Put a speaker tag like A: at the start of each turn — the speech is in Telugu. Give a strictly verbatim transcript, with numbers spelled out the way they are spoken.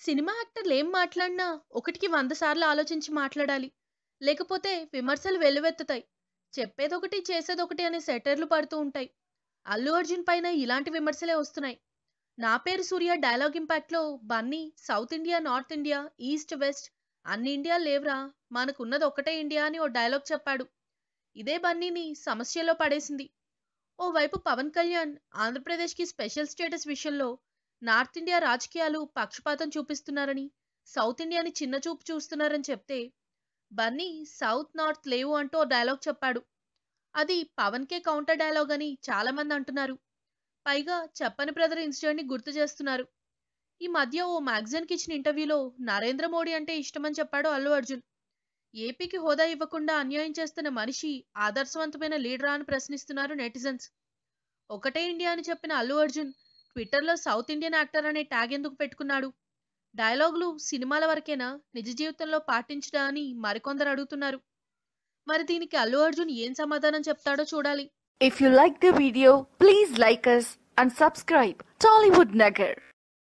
A: సినిమా యాక్టర్లు ఏం మాట్లాడినా ఒకటికి వంద సార్లు ఆలోచించి మాట్లాడాలి. లేకపోతే విమర్శలు వెల్లువెత్తుతాయి. చెప్పేదొకటి, చేసేదొకటి అనే సెటైర్లు పడుతూ ఉంటాయి. అల్లు అర్జున్ పైన ఇలాంటి విమర్శలే వస్తున్నాయి. నా పేరు సూర్య డైలాగ్ ఇంపాక్ట్‌లో Bunny south India, north India, east, west అన్ని ఇండియా లేవురా, మనకున్నది ఒక్కటే ఇండియా అని ఓ డైలాగ్ చెప్పాడు. ఇదే బన్నీని సమస్యలో పడేసింది. ఓవైపు పవన్ కళ్యాణ్ ఆంధ్రప్రదేశ్‌కి స్పెషల్ స్టేటస్ విషయంలో నార్త్ ఇండియా రాజకీయాలు పక్షపాతం చూపిస్తున్నారని, సౌత్ ఇండియాని చిన్నచూపు చూస్తున్నారని చెప్తే, బన్నీ సౌత్, నార్త్ లేవు అంటూ ఓ డైలాగ్ చెప్పాడు. అది పవన్‌కే కౌంటర్ డైలాగ్ అని చాలామంది అంటున్నారు. పైగా చెప్పని బ్రదర్ ఇన్సిడెంట్‌ని గుర్తు చేస్తున్నారు. ఈ మధ్య ఓ మ్యాగజైన్‌కి ఇచ్చిన ఇంటర్వ్యూలో నరేంద్ర మోడీ అంటే ఇష్టమని చెప్పాడు అల్లు అర్జున్. ఏపీకి హోదా ఇవ్వకుండా అన్యాయం చేస్తున్న మనిషి ఆదర్శవంతమైన లీడరా అని ప్రశ్నిస్తున్నారు నెటిజన్స్. ఒకటే ఇండియా అని చెప్పిన అల్లు అర్జున్ ట్విట్టర్లో సౌత్ ఇండియన్ యాక్టర్ అనే ట్యాగ్ ఎందుకు పెట్టుకున్నాడు? డైలాగులు సినిమాల వరకేనా, నిజ జీవితంలో పాటించడా అని మరికొందరు అడుగుతున్నారు. మరి దీనికి అల్లు అర్జున్ ఏం సమాధానం చెప్తాడో చూడాలి.
B: If you like the video, please like us and subscribe Tollywood Nagar.